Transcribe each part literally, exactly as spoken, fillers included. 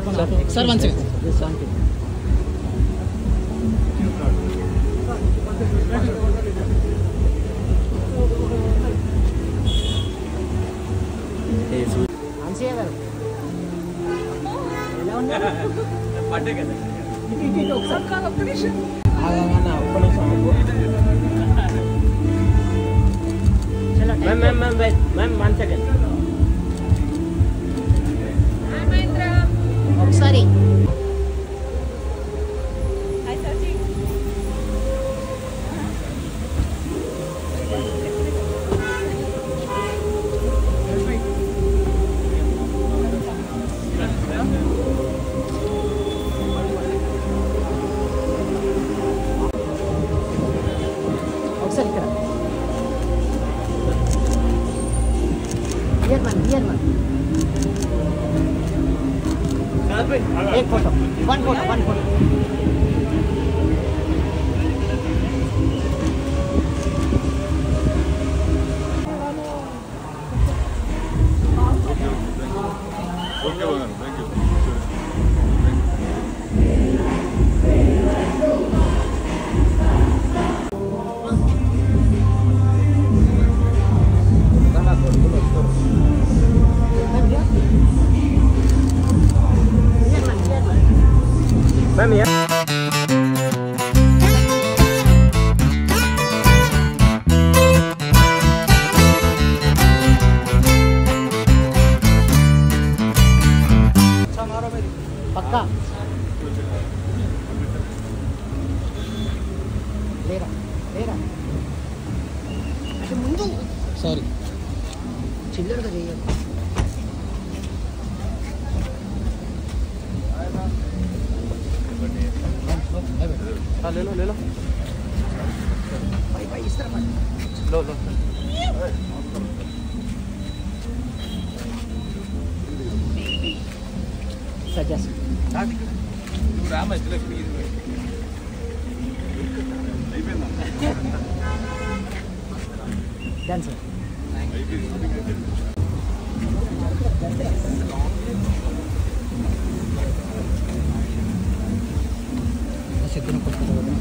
sir one second answer గారు ఎలా ఉన్నారు పట్టే కదా ఇది ఒకసారి కాదు ఒక్క నిమిషం ఆగమన్నా ఒక్క నిమిషం చలో ma'am ma'am ma'am wait ma'am one second ఒకసారి ఒకసారి ఇక్కడ हियर वन हियर वन एक photo one photo one photo okay ma'am thank you ma'am ये पक्का लेरा लेरा ముందు सॉरी చిల్లరగా చేయాలి हाँ ले लो ले लो भाई भाई इस तरफ लो लो सजस राम इतने प्लीज डन सर सेकंड को फोटो दो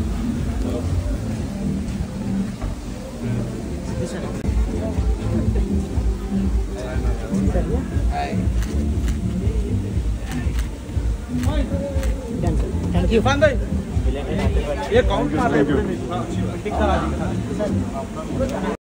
डन सर थैंक यू ये काउंट मार रहे हैं